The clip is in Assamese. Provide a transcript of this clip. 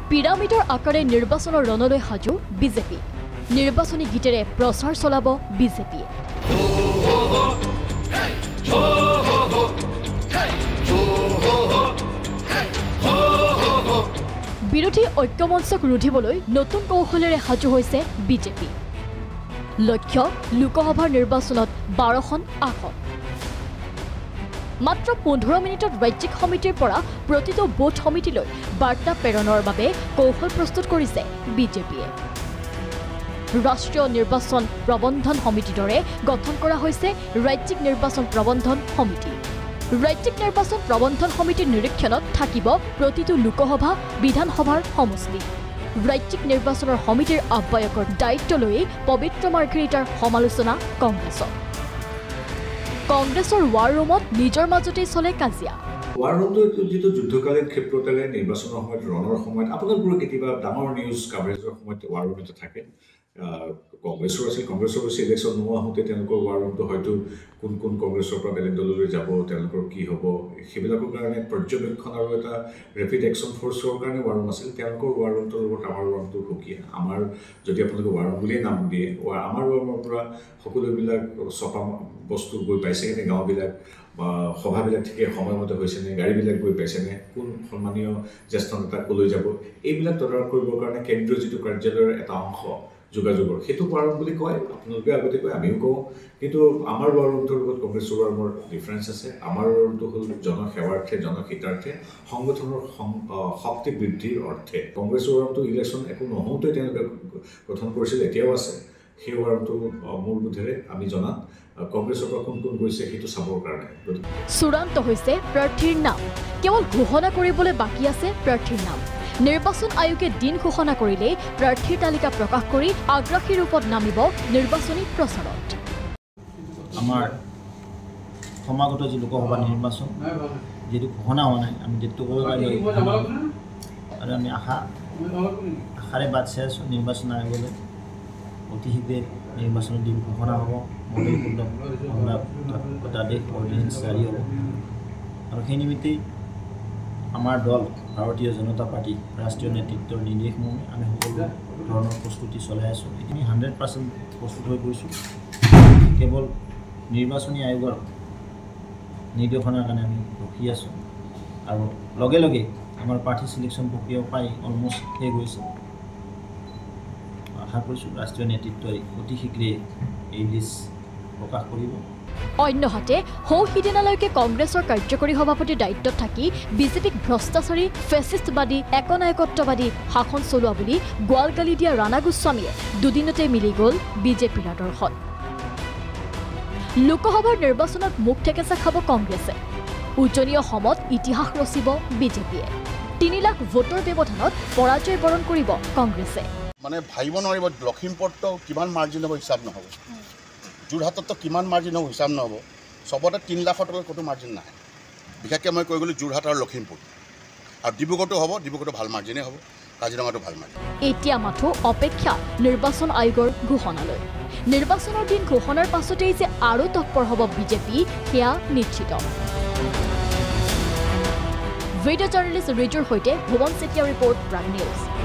পিৰামিডৰ আকাৰে নিৰ্বাচনৰ ৰণলৈ সাজু বিজেপি নিৰ্বাচনী গীতেৰে প্ৰচাৰ চলাব বিজেপিয়ে বিৰোধী ঐক্যমঞ্চক ৰুধিবলৈ নতুন কৌশলেৰে সাজু হৈছে বিজেপি লক্ষ্য লোকসভাৰ নিৰ্বাচনত 12খন আসন মাত্ৰ 15 মিনিটত ৰাজ্যিক সমিতিৰ পৰা প্ৰতিটো বুথ সমিতিলৈ বাৰ্তা প্ৰেৰণৰ বাবে কৌশল প্ৰস্তুত কৰিছে বিজেপিয়ে ৰাষ্ট্ৰীয় নিৰ্বাচন প্ৰবন্ধন সমিতিৰ দৰে গঠন কৰা হৈছে ৰাজ্যিক নিৰ্বাচন প্ৰবন্ধন সমিতি ৰাজ্যিক নিৰ্বাচন প্ৰবন্ধন সমিতিৰ নিৰীক্ষণত থাকিব প্ৰতিটো লোকসভা বিধানসভাৰ সমষ্টি ৰাজ্যিক নিৰ্বাচনৰ সমিতিৰ আহ্বায়কৰ দায়িত্ব লৈ পবিত্ৰ মাৰ্ঘেৰিটাৰ সমালোচনা কংগ্ৰেছৰ ৱাৰ ৰুমত নিজৰ মাজতেই চলে কাজিয়া ৱাৰ ৰুমটো যিটো যুদ্ধকালীন ক্ষেত্ৰতেৰে নিৰ্বাচনৰ সময়ত ৰণৰ সময়ত আপোনালোকৰ কেতিয়াবা ডাঙৰ নিউজ কাভাৰেজৰ সময়ত ৱাৰ ৰুমটো থাকে কংগ্ৰেছৰ ইলেকশ্যন নোহোৱা হওঁতে তেওঁলোকৰ ৱাৰ ৰুমটো হয়তো কোন কোন কংগ্ৰেছৰ পৰা বেলেগ দললৈ যাব তেওঁলোকৰ কি হ'ব সেইবিলাকৰ কাৰণে পৰ্যবেক্ষণ আৰু এটা ৰেপিড একশ্যন ফ'ৰ্চৰ কাৰণে ৱাৰ ৰুম আছিল তেওঁলোকৰ ৱাৰ ৰুমটোৰ লগত আমাৰ ৱাৰ ৰুমটো সুকীয়া আমাৰ যদি আপোনালোকে ৱাৰ ৰুম বুলিয়ে নাম দিয়ে আমাৰ ৱাৰ ৰুমৰ পৰা সকলোবিলাক চপা বস্তু গৈ পাইছেনে গাঁওবিলাক বা সভাবিলাক ঠিকে সময়মতে হৈছেনে গাড়ীবিলাক গৈ পাইছেনে কোন সন্মানীয় জ্যেষ্ঠ নেতা কলৈ যাব এইবিলাক তদাৰক কৰিবৰ কাৰণে কেন্দ্ৰীয় যিটো কাৰ্যালয়ৰ এটা অংশ যোগাযোগৰ সেইটো ৱাৰ ৰুম বুলি কয় আপোনালোকে আগতে কয় আমিও কওঁ কিন্তু আমাৰ ৱাৰ ৰুমটোৰ লগত কংগ্ৰেছৰ ৱাৰ ৰুমৰ ডিফাৰেঞ্চ আছে আমাৰ ৱাৰ ৰুমটো হ'ল জনসেৱাৰ্থে জনহিতাৰ্থে সংগঠনৰ শক্তি বৃদ্ধিৰ অৰ্থে কংগ্ৰেছৰ ৱাৰ ৰুমটো ইলেকশ্যন একো নহওঁতে তেওঁলোকে গঠন কৰিছিল এতিয়াও আছে সেই ৱাৰ ৰুমটো মোৰ বোধেৰে আমি জনাত কংগ্ৰেছৰ পৰা কোন কোন গৈছে সেইটো চাবৰ কাৰণে চূড়ান্ত হৈছে প্ৰাৰ্থীৰ নাম কেৱল ঘোষণা কৰিবলৈ বাকী আছে প্ৰাৰ্থীৰ নাম নিৰ্বাচন আয়োগে দিন ঘোষণা কৰিলে প্ৰাৰ্থীৰ তালিকা প্ৰকাশ কৰি আগ্ৰাসী ৰূপত নামিব নিৰ্বাচনী প্ৰচাৰত আমাৰ সমাগত যি লোকসভা নিৰ্বাচন যিটো ঘোষণা হোৱা নাই আমি ডেটটো ক'ব পাৰিম আৰু আমি আশাৰে বাট চাই আছোঁ নিৰ্বাচন আয়োগলৈ অতি শীঘ্ৰে নিৰ্বাচনৰ দিন ঘোষণা হ'ব আদেশ অৰ্ডিনেঞ্চ জাৰি হ'ব আৰু সেই নিমিত্তেই আমাৰ দল ভাৰতীয় জনতা পাৰ্টি ৰাষ্ট্ৰীয় নেতৃত্বৰ নিৰ্দেশমৰ্মে আমি সকলো ধৰণৰ প্ৰস্তুতি চলাই আছোঁ এইখিনি 100% প্ৰস্তুত হৈ গৈছোঁ কেৱল নিৰ্বাচনী আয়োগৰ নিৰ্দেশনাৰ কাৰণে আমি ৰখি আছোঁ আৰু লগে লগে আমাৰ প্ৰাৰ্থী চিলেকশ্যন প্ৰক্ৰিয়াও প্ৰায় অলমষ্ট শেষ হৈছে আশা কৰিছোঁ ৰাষ্ট্ৰীয় নেতৃত্বই অতি শীঘ্ৰে এই লিষ্ট প্ৰকাশ কৰিব অন্যহাতে সিদিনালৈকে কংগ্ৰেছৰ কাৰ্যকৰী সভাপতিৰ দায়িত্বত থাকি বিজেপিক ভ্ৰষ্টাচাৰী ফেচিষ্টবাদী একনায়কত্ববাদী শাসন চলোৱা বুলি গোৱালগালি দিয়া ৰাণা গোস্বামীয়ে দুদিনতে মিলি গ'ল বিজেপিৰ আদৰ্শত লোকসভাৰ নিৰ্বাচনত মুখ ঠেকেচা খাব কংগ্ৰেছে উজনি অসমত ইতিহাস ৰচিব বিজেপিয়ে 3 লাখ ভোটৰ ব্যৱধানত পৰাজয় বৰণ কৰিব কংগ্ৰেছে মানে ভাবিব নোৱাৰিব লখিমপুৰতো কিমান মাৰ্জিন হ'ব হিচাপ নহ'ব যোৰহাটতো কিমান মাৰ্জিন হ'ব হিচাপ নহ'ব চবতে 3 লাখৰ তলত ক'তো মাৰ্জিন নাহে বিশেষকৈ মই কৈ গ'লোঁ যোৰহাট আৰু লখিমপুৰ আৰু ডিব্ৰুগড়তো হ'ব ডিব্ৰুগড়তো ভাল মাৰ্জিনেই হ'ব কাজিৰঙাতো ভাল মাৰ্জিন এতিয়া মাথো অপেক্ষা নিৰ্বাচন আয়োগৰ ঘোষণালৈ নিৰ্বাচনৰ দিন ঘোষণাৰ পাছতেই যে আৰু তৎপৰ হ'ব বিজেপি সেয়া নিশ্চিত ভিডিঅ' জাৰ্নেলিষ্ট ৰিজুৰ সৈতে ভুৱন চেতিয়াৰ ৰিপৰ্ট প্ৰাগ নিউজ